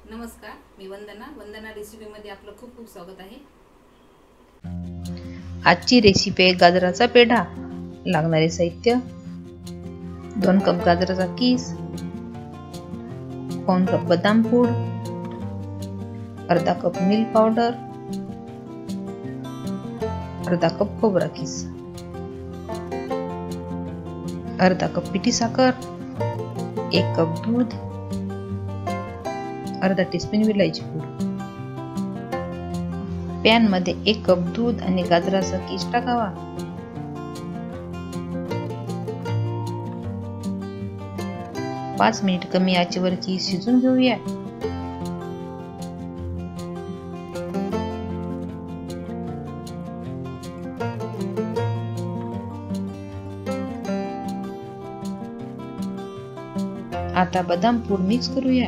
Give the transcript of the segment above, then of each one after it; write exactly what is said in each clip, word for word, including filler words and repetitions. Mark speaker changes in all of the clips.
Speaker 1: नमस्कार, मी वंदना वंदना रेसिपीमध्ये आपलं खूप खूप स्वागत आहे।
Speaker 2: आजची रेसिपी आहे गाजराचा पेढा। लागणारे साहित्य: दोन कप गाजराचा कीस, पाऊण कप बदाम पूड, अर्धा कप मिल्क पावडर, अर्धा कप खोबरा कीस, अर्धा कप पिठी साखर, एक कप दूध, अर्धा टीस्पून विलायची पूड। पॅन मध्ये एक कप दूध आणि गाजराचा कीस टाकावा। पाच मिनिट कमी आचेवर कीस शिजून घेऊया। आता बदाम पूड मिक्स करूया।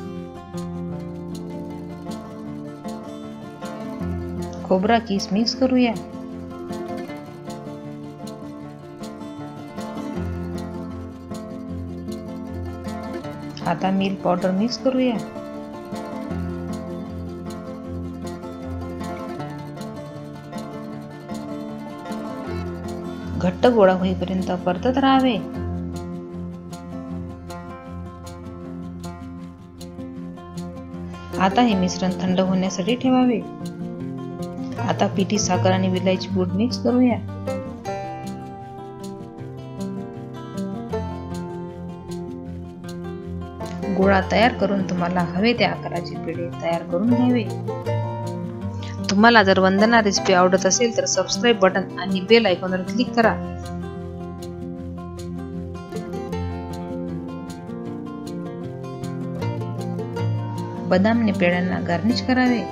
Speaker 2: खोबरा कीस मिक्स करूया। आता मिल्क पावडर मिक्स करूया। घट्ट गोळा होईपर्यंत परतत राहावे। आता हे मिश्रण थंड होण्यासाठी ठेवावे। आता पिठी साखर आणि विलायची पूड मिक्स करूया। गोळा तयार करून तुम्हाला हवे त्या आकाराचे पेढे तयार करून घ्यावे। तुम्हाला जर वंदना रेसिपी आवडत असेल तर सबस्क्राइब बटन आणि बेल आयकॉनवर क्लिक करा। बदामने पेढ्यांना गार्निश करावे।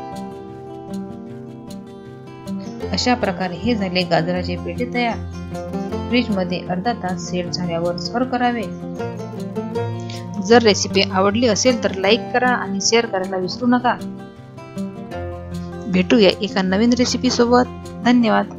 Speaker 2: अशा प्रकारे हे झाले गाजराचे पेढे तयार। फ्रीज मध्ये अर्धा तास सेट झाल्यावर सर्व करावे। जर रेसिपी आवडली असेल तर लाईक करा आणि शेअर करायला विसरू नका। भेटूया एका नवीन रेसिपी सोबत। धन्यवाद।